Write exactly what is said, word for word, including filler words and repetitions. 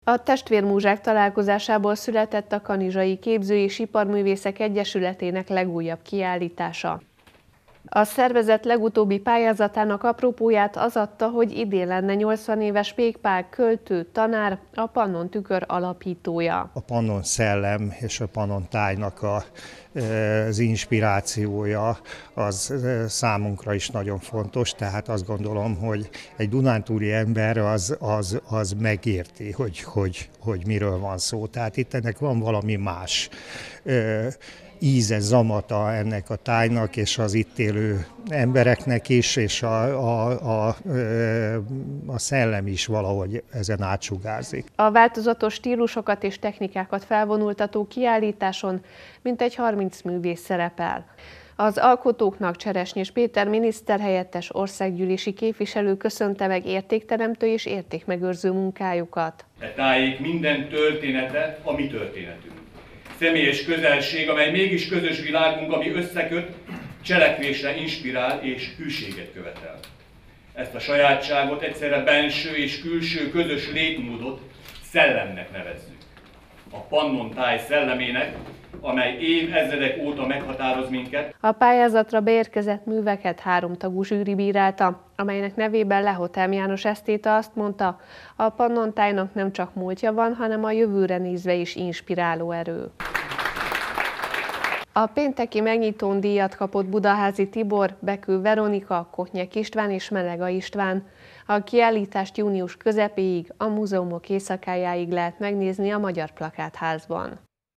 A testvérmúzsák találkozásából született a Kanizsai Képző- és Iparművészek Egyesületének legújabb kiállítása. A szervezet legutóbbi pályázatának apropóját az adta, hogy idén lenne nyolcvan éves Pék Pál költő, tanár, a Pannon Tükör alapítója. A Pannon szellem és a Pannon tájnak a, az inspirációja az számunkra is nagyon fontos, tehát azt gondolom, hogy egy dunántúli ember az, az, az megérti, hogy, hogy, hogy miről van szó. Tehát itt ennek van valami más íze, zamata ennek a tájnak, és az itt élő embereknek is, és a, a, a, a szellem is valahogy ezen átsugárzik. A változatos stílusokat és technikákat felvonultató kiállításon mintegy harminc művész szerepel. Az alkotóknak Cseresnyés Péter miniszterhelyettes országgyűlési képviselő köszönte meg értékteremtő és értékmegőrző munkájukat. E tájék minden története a mi történetünk. Személyes közelség, amely mégis közös világunk, ami összeköt, cselekvésre inspirál és hűséget követel. Ezt a sajátságot, egyszerre benső és külső közös létmódot szellemnek nevezzük. A Pannon táj szellemének, amely évezredek óta meghatároz minket. A pályázatra beérkezett műveket háromtagú zsűri bírálta, amelynek nevében Lehotelm János esztéta azt mondta, a Pannon tájnak nem csak múltja van, hanem a jövőre nézve is inspiráló erő. A pénteki megnyitón díjat kapott Budaházi Tibor, Bekő Veronika, Kotnyek István és Melega István. A kiállítást június közepéig, a múzeumok éjszakájáig lehet megnézni a Magyar Plakátházban.